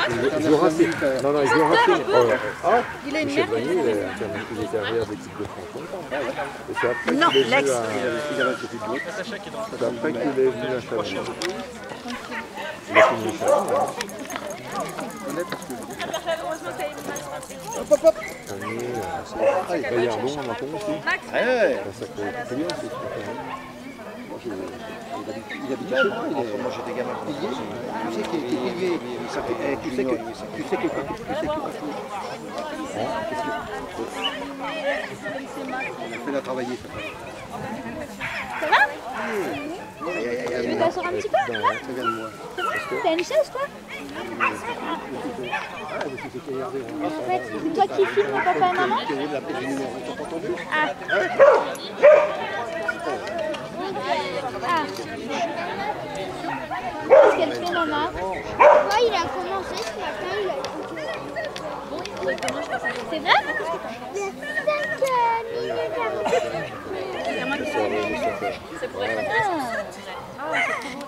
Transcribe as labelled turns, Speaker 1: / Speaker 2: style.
Speaker 1: Il joue Racing. Non, il joue Racing. Ah,
Speaker 2: il a une
Speaker 1: Michel
Speaker 2: mère.
Speaker 1: Bagné, il était arrière d'équipe de France longtemps. Et c'est après
Speaker 2: Non,
Speaker 1: qu'il est
Speaker 2: l'ex.
Speaker 1: venu à... C'est après qu'il est venu à Chalon. Il a fini à Chalon.
Speaker 3: Hop, hop, hop.
Speaker 1: Bayardon, on entend aussi.
Speaker 3: Ouais.
Speaker 1: Ça fait bien aussi.
Speaker 3: Il habite chez moi, moi j'étais gamin. Tu sais qu'il est pilier, tu sais que on a fait la travailler.
Speaker 4: Ça va? Tu veux t'asseoir un petit peu?
Speaker 3: Ça vient de moi.
Speaker 4: T'as une chaise, toi? En fait, c'est toi qui filmes papa et maman? Ah. Qu'est-ce qu'elle fait, maman?
Speaker 5: Ouais, il a commencé ce matin, il a
Speaker 4: C'est vrai?
Speaker 1: C'est pour être